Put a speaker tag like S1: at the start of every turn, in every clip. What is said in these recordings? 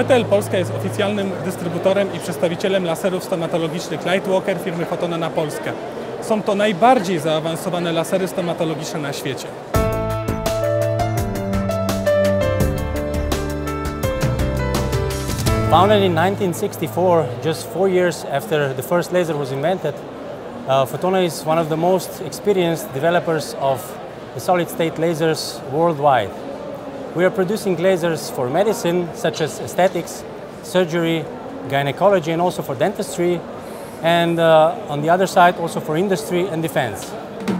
S1: PTL Polska jest oficjalnym dystrybutorem i przedstawicielem laserów stomatologicznych Lightwalker firmy Photona na Polskę. Są to najbardziej zaawansowane lasery stomatologiczne na świecie.
S2: Founded in 1964, just 4 years after the first laser was invented, Photona is one of the most experienced developers of the solid-state lasers worldwide. We are producing lasers for medicine, such as aesthetics, surgery, gynecology, and also for dentistry, and on the other side, also for industry and defense.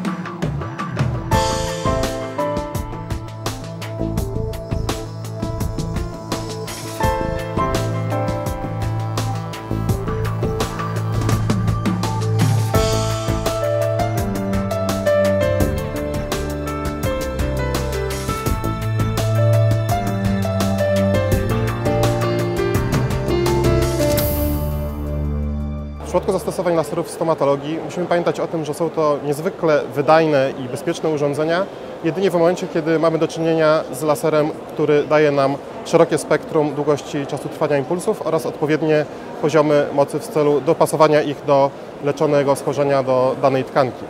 S3: W przypadku zastosowań laserów w stomatologii musimy pamiętać o tym, że są to niezwykle wydajne i bezpieczne urządzenia jedynie w momencie, kiedy mamy do czynienia z laserem, który daje nam szerokie spektrum długości czasu trwania impulsów oraz odpowiednie poziomy mocy w celu dopasowania ich do leczonego schorzenia do danej tkanki.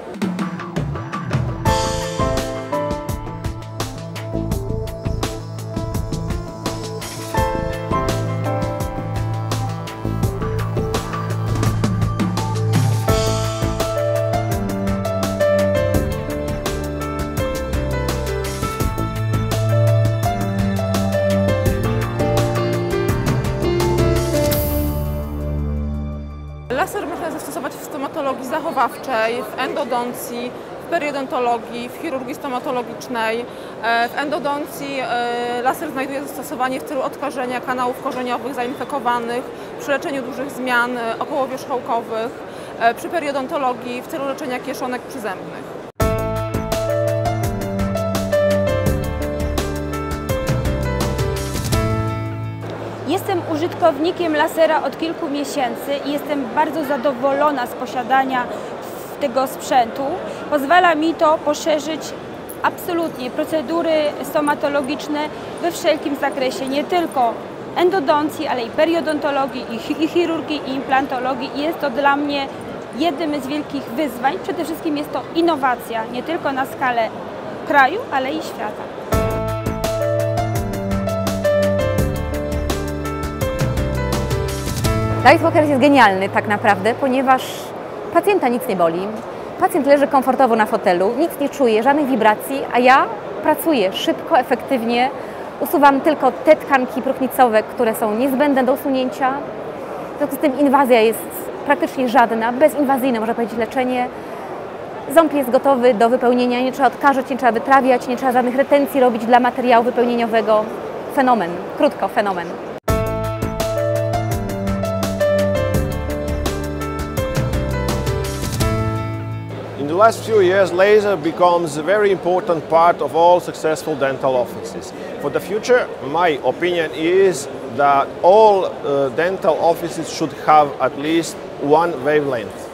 S4: Laser można zastosować w stomatologii zachowawczej, w endodoncji, w periodontologii, w chirurgii stomatologicznej. W endodoncji laser znajduje zastosowanie w celu odkażenia kanałów korzeniowych zainfekowanych, przy leczeniu dużych zmian okołowierzchołkowych, przy periodontologii w celu leczenia kieszonek przyzębnych.
S5: Jestem użytkownikiem lasera od kilku miesięcy i jestem bardzo zadowolona z posiadania tego sprzętu. Pozwala mi to poszerzyć absolutnie procedury stomatologiczne we wszelkim zakresie, nie tylko endodoncji, ale i periodontologii, i chirurgii, i implantologii. I jest to dla mnie jednym z wielkich wyzwań. Przede wszystkim jest to innowacja, nie tylko na skalę kraju, ale i świata.
S6: Lightwalker jest genialny tak naprawdę, ponieważ pacjenta nic nie boli. Pacjent leży komfortowo na fotelu, nic nie czuje, żadnych wibracji, a ja pracuję szybko, efektywnie. Usuwam tylko te tkanki próchnicowe, które są niezbędne do usunięcia. W związku z tym inwazja jest praktycznie żadna, bezinwazyjne można powiedzieć leczenie. Ząb jest gotowy do wypełnienia, nie trzeba odkażać, nie trzeba wytrawiać, nie trzeba żadnych retencji robić dla materiału wypełnieniowego. Fenomen, krótko fenomen.
S7: In the last few years, laser becomes a very important part of all successful dental offices. For the future, my opinion is that all dental offices should have at least one wavelength.